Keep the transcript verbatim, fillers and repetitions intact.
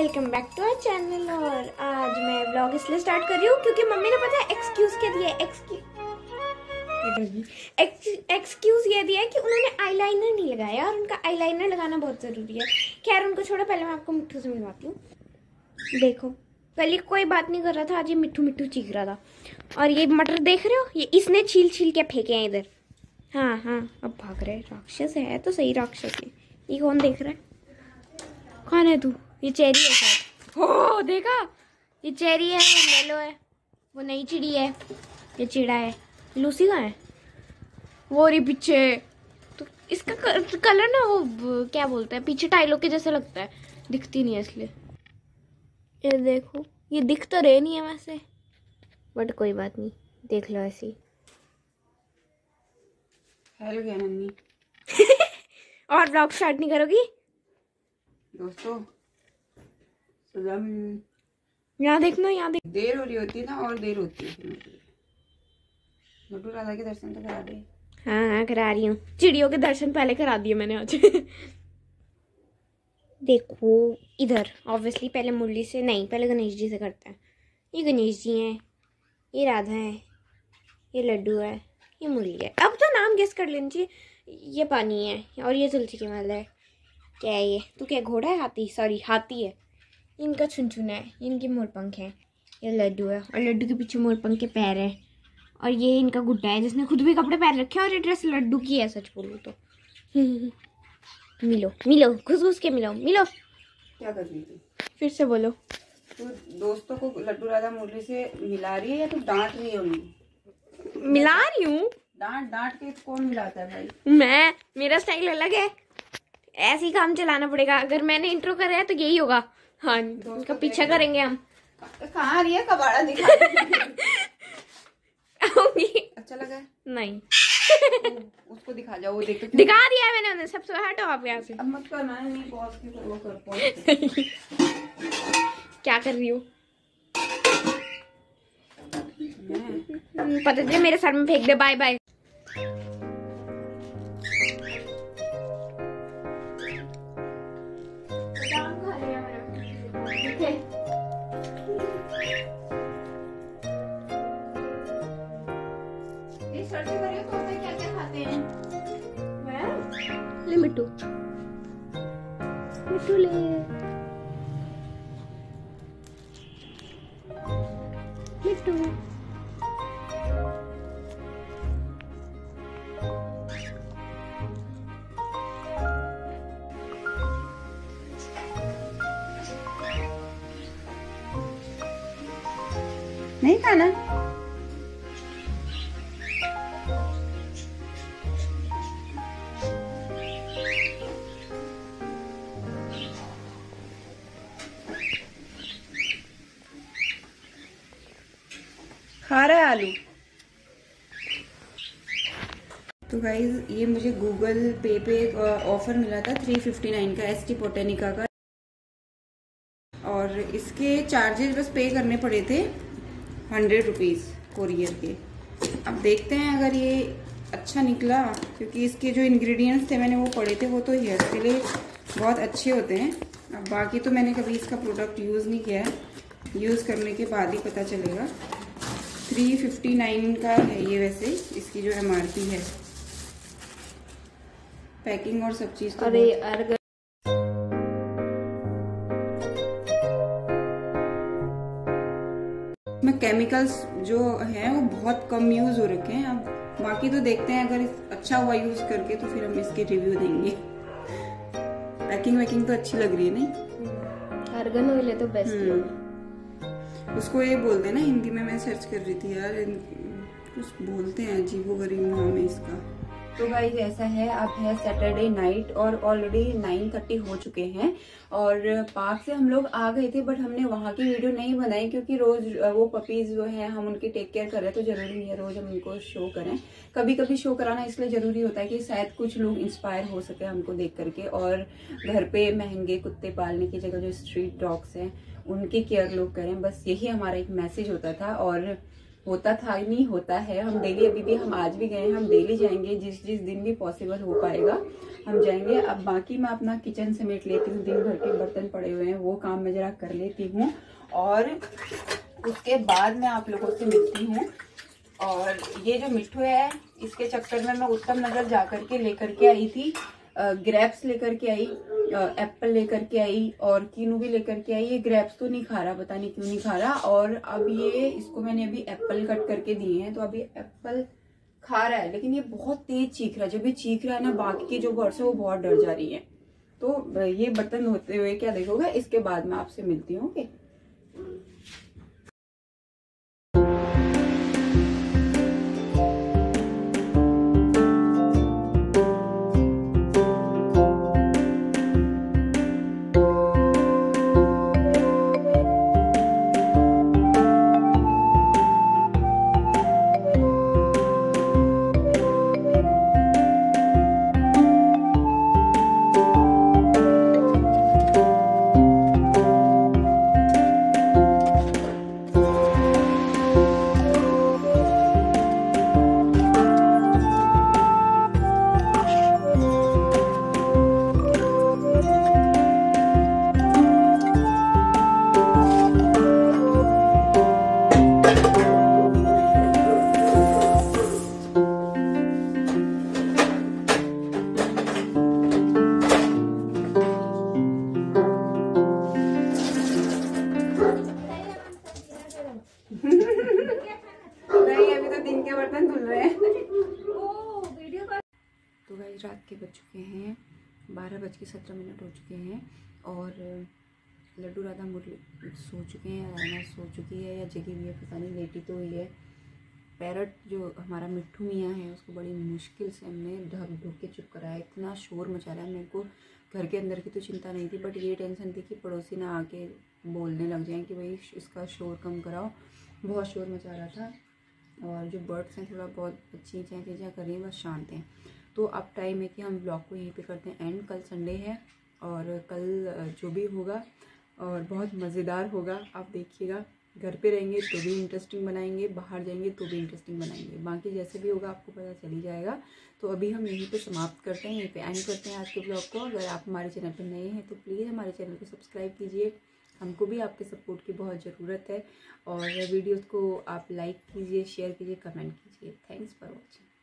Welcome back to our channel. और आज मैं ब्लॉग इसलिए स्टार्ट कर रही हूँ क्योंकि मम्मी ने पता है एक्सक्यूज क्या दिया है। एक्सक्यूज ये दिया है कि उन्होंने आईलाइनर नहीं लगाया और उनका आईलाइनर लगाना बहुत ज़रूरी है। खैर उनको छोड़ो, पहले मैं आपको मिट्टू से मिलवाती हूँ। देखो पहले कोई बात नहीं कर रहा था, आज ये मिट्टू मिट्टू चीख रहा था। और ये मटर देख रहे हो, ये इसने छील छील के फेंके हैं इधर। हाँ हाँ अब भाग रहे। राक्षस है तो सही राक्षस है। ये कौन देख रहा है? कौन है तू? ये चेरी है शायद। हो देखा, ये चेरी है, वो मेलो है, वो नई चिड़ी है, ये चिड़ा है। लूसी कहाँ है? वो रही पीछे। तो इसका कलर ना वो क्या बोलते हैं, पीछे टाइलों के जैसे लगता है, दिखती नहीं है इसलिए। ये देखो, ये दिख तो रहे नहीं है वैसे, बट कोई बात नहीं, देख लो ऐसे ही। हेलो क्या नन्नी। और ब्लॉग स्टार्ट नहीं करोगी? दोस्तों यहाँ देखना, यहाँ देख। देर हो रही होती है ना, और देर होती है। लड्डू राधा के दर्शन तो करा दे। हाँ हाँ करा रही हूँ। चिड़ियों के दर्शन पहले करा दिए मैंने आज। देखो इधर ऑब्वियसली पहले मुरली से नहीं, पहले गणेश जी से करते हैं। ये गणेश जी हैं, ये राधा है, ये लड्डू है, ये मुरली है। अब तो नाम गेस कर लेना चाहिए। ये पानी है और ये तुलसी की माला है। क्या है ये? तू क्या घोड़ा है? हाथी, सॉरी हाथी है। इनका छुनछुन है, इनके मोरपंख हैं। ये लड्डू है और लड्डू के पीछे मोरपंख के पैर हैं। और ये इनका गुड्डा है जिसने खुद भी कपड़े पहन रखे हैं। और ये ड्रेस लड्डू की है सच बोलूँ तो। मिलो मिलो, घुस घुस के मिलो मिलो। क्या कर रही थी? फिर से बोलो। तू दोस्तों को लड्डू राधा मुरली से मिला रही है या तू डांट रही है उन्हें? मिला रही हूँ। डांट डांट के कौन मिलाता है भाई? मैं, मेरा स्टाइल अलग है, ऐसे ही काम चलाना पड़ेगा। अगर मैंने इंट्रो करा है तो यही होगा। हाँ उनका पीछा करेंगे हम। कहाँ रही है? कबाड़ा दिखा रही है। अच्छा लगा है? नहीं। उसको दिखा जाओ, वो देख। दिखा दिया है मैंने उन्हें। सबसे हटो आप यहाँ से। अब मत करना है, नहीं बॉस की वो कर पाओ। क्या कर रही हो? पता चले मेरे सर में फेंक दे। Bye bye. ले मिट्टू, मिट्टू ले। मिट्टू नहीं खाना? खा रहा है आलू। तो गाइज ये मुझे गूगल पे पे ऑफर मिला था थ्री फिफ्टी नाइन का, एस टी बोटेनिका का। और इसके चार्जेस बस पे करने पड़े थे हंड्रेड रुपीज़ कोरियर के। अब देखते हैं अगर ये अच्छा निकला, क्योंकि इसके जो इंग्रेडिएंट्स थे मैंने वो पढ़े थे, वो तो हेयर के लिए बहुत अच्छे होते हैं। अब बाकी तो मैंने कभी इसका प्रोडक्ट यूज़ नहीं किया है, यूज़ करने के बाद ही पता चलेगा। थ्री फिफ्टी नाइन का है ये वैसे, इसकी जो एम आर पी है। पैकिंग और सब चीज़ तो अरे अरे में केमिकल्स जो हैं वो बहुत कम यूज हो रखे हैं। अब बाकी तो देखते हैं, अगर अच्छा हुआ यूज करके तो फिर हम इसके रिव्यू देंगे। पैकिंग वैकिंग तो अच्छी लग रही है नहीं? आर्गन ऑयल है तो बेस्ट। उसको ये बोलते हैं ना हिंदी में, मैं सर्च कर रही थी यार, कुछ बोलते हैं अजीबोगरीब नाम है इसका। तो गाइस ऐसा है, अब है सैटरडे नाइट और ऑलरेडी नाइन थर्टी हो चुके हैं। और पार्क से हम लोग आ गए थे, बट हमने वहाँ की वीडियो नहीं बनाई क्योंकि रोज वो पपीज जो हैं हम उनकी टेक केयर कर रहे हैं, तो जरूरी नहीं है रोज हम उनको शो करें। कभी कभी शो कराना इसलिए जरूरी होता है कि शायद कुछ लोग इंस्पायर हो सके हमको देख करके, और घर पे महंगे कुत्ते पालने की जगह जो स्ट्रीट डॉग्स हैं उनकी केयर लोग करें। बस यही हमारा एक मैसेज होता था। और होता था नहीं होता है, हम डेली, अभी भी हम आज भी गए, हम डेली जाएंगे जिस जिस दिन भी पॉसिबल हो पाएगा। हम जाएंगे। अब बाकी मैं अपना किचन समेट लेती हूँ, दिन भर के बर्तन पड़े हुए हैं वो काम मैं जरा कर लेती हूँ और उसके बाद मैं आप लोगों से मिलती हूँ। और ये जो मिट्ठू है इसके चक्कर में मैं उत्तम नगर जा करके लेकर के आई थी, ग्रेप्स लेकर के आई, एप्पल लेकर के आई और कीनू भी लेकर के आई। ये ग्रेप्स तो नहीं खा रहा, पता नहीं क्यों नहीं खा रहा। और अब ये इसको मैंने अभी एप्पल कट करके दिए हैं तो अभी एप्पल खा रहा है, लेकिन ये बहुत तेज चीख रहा है। जब ये चीख रहा है ना बाकी की जो बर्ड्स है वो बहुत डर जा रही है। तो ये बर्तन धोते हुए क्या देखोगे, इसके बाद मैं आपसे मिलती हूँ। ओके तो गाइस रात के बज चुके हैं बारह बज के सत्रह मिनट हो चुके हैं और लड्डू राधा मुरली सो चुके हैं, राना सो चुकी है या जगी हुई है पता नहीं, लेटी तो हुई है। पैरट जो हमारा मिट्ठू मियाँ है उसको बड़ी मुश्किल से हमने ढक ढुक के चुप कराया। इतना शोर मचा रहा है, मेरे को घर के अंदर की तो चिंता नहीं थी बट ये टेंशन थी कि पड़ोसी ना आके बोलने लग जाएं कि भाई इसका शोर कम कराओ। बहुत शोर मचा रहा था और जो बर्ड्स हैं थोड़ा बहुत अच्छी चीज़ें चीज़ें कर रही हैं, बस शांत हैं। तो अब टाइम है कि हम ब्लॉग को यहीं पे करते हैं एंड। कल संडे है और कल जो भी होगा और बहुत मज़ेदार होगा, आप देखिएगा। घर पे रहेंगे तो भी इंटरेस्टिंग बनाएंगे, बाहर जाएंगे तो भी इंटरेस्टिंग बनाएंगे, बाकी जैसे भी होगा आपको पता चल ही जाएगा। तो अभी हम यहीं पे समाप्त करते हैं, यहीं पे एंड करते हैं आज के ब्लॉग को। अगर आप हमारे चैनल पर नए हैं तो प्लीज़ हमारे चैनल को सब्सक्राइब कीजिए, हमको भी आपके सपोर्ट की बहुत ज़रूरत है। और वीडियोज़ को आप लाइक कीजिए, शेयर कीजिए, कमेंट कीजिए। Thanks for watching.